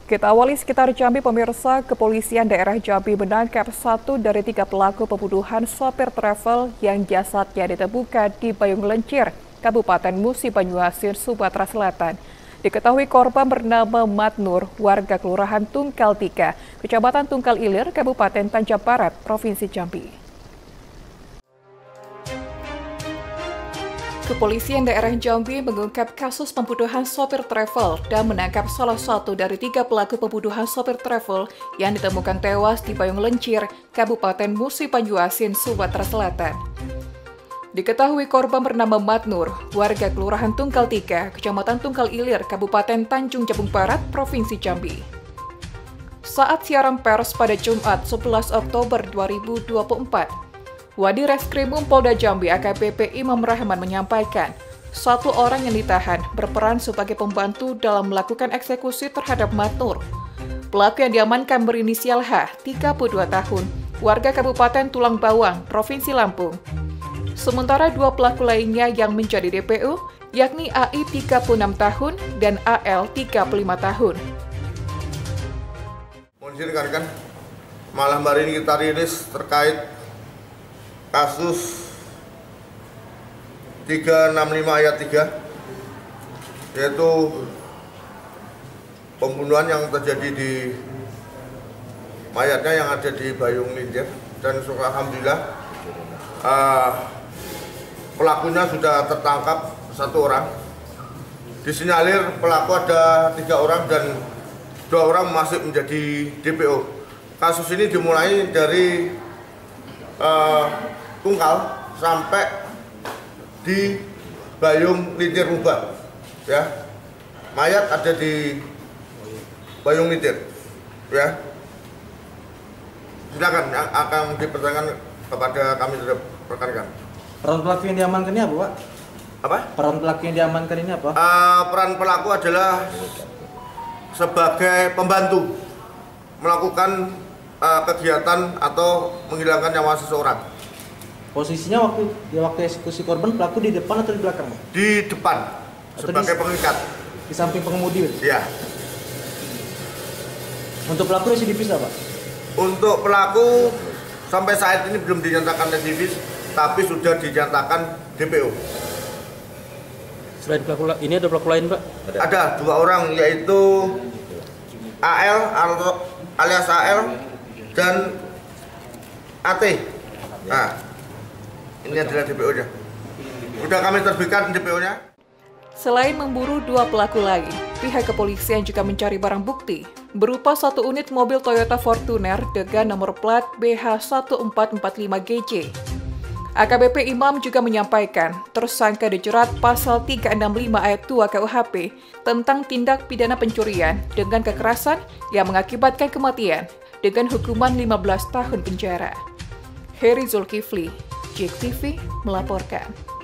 Kita awali sekitar Jambi, pemirsa. Kepolisian daerah Jambi menangkap 1 dari 3 pelaku pembunuhan sopir travel yang jasadnya ditemukan di Bayung Lencir, Kabupaten Musi Banyuasin, Sumatera Selatan. Diketahui korban bernama Matnur, warga Kelurahan Tungkal 3, Kecamatan Tungkal Ilir, Kabupaten Tanjung Barat, Provinsi Jambi. Kepolisian daerah Jambi mengungkap kasus pembunuhan sopir travel dan menangkap salah satu dari 3 pelaku pembunuhan sopir travel yang ditemukan tewas di Bayung Lencir, Kabupaten Musi Banyuasin, Sumatera Selatan. Diketahui korban bernama Matnur, warga Kelurahan Tungkal 3, Kecamatan Tungkal Ilir, Kabupaten Tanjung Jabung Barat, Provinsi Jambi. Saat siaran pers pada Jumat 11 Oktober 2024, Wadi Reskrimum Polda Jambi AKBP Imam Rahman menyampaikan, 1 orang yang ditahan berperan sebagai pembantu dalam melakukan eksekusi terhadap Matnur. Pelaku yang diamankan berinisial H, 32 tahun, warga Kabupaten Tulang Bawang, Provinsi Lampung. Sementara 2 pelaku lainnya yang menjadi DPO, yakni AI 36 tahun dan AL 35 tahun. Mohon izin rekan-rekan, malam hari ini kita rilis terkait kasus 365 ayat 3, yaitu pembunuhan yang terjadi di mayatnya yang ada di Bayung Lencir, dan alhamdulillah pelakunya sudah tertangkap 1 orang. Disinyalir pelaku ada 3 orang dan 2 orang masih menjadi DPO. Kasus ini dimulai dari Tungkal sampai di Bayung Lencir Rubah, ya. Mayat ada di Bayung Lencir, ya. Silakan yang akan dipertanyakan kepada kami rekan-rekan. Peran pelaku yang diamankan ini apa, Pak? Apa? Peran pelaku yang diamankan ini apa? Peran pelaku adalah sebagai pembantu melakukan kegiatan atau menghilangkan nyawa seseorang. Posisinya waktu eksekusi korban, pelaku di depan atau di belakang, Pak? Di depan, atau sebagai pengikat. Di samping pengemudi? Iya. Untuk pelaku residivis, Pak? Untuk pelaku sampai saat ini belum dinyatakan residivis, tapi sudah dinyatakan DPO. Selain pelaku ini ada pelaku lain, Pak? Ada 2 orang, yaitu AL alias AL dan AT. Nah, ini adalah DPO-nya. Sudah kami terbitkan DPO-nya. Selain memburu 2 pelaku lain, pihak kepolisian juga mencari barang bukti berupa 1 unit mobil Toyota Fortuner dengan nomor plat BH1445GJ. AKBP Imam juga menyampaikan tersangka dijerat pasal 365 ayat 2 KUHP tentang tindak pidana pencurian dengan kekerasan yang mengakibatkan kematian dengan hukuman 15 tahun penjara. Heri Zulkifli, JEK TV melaporkan.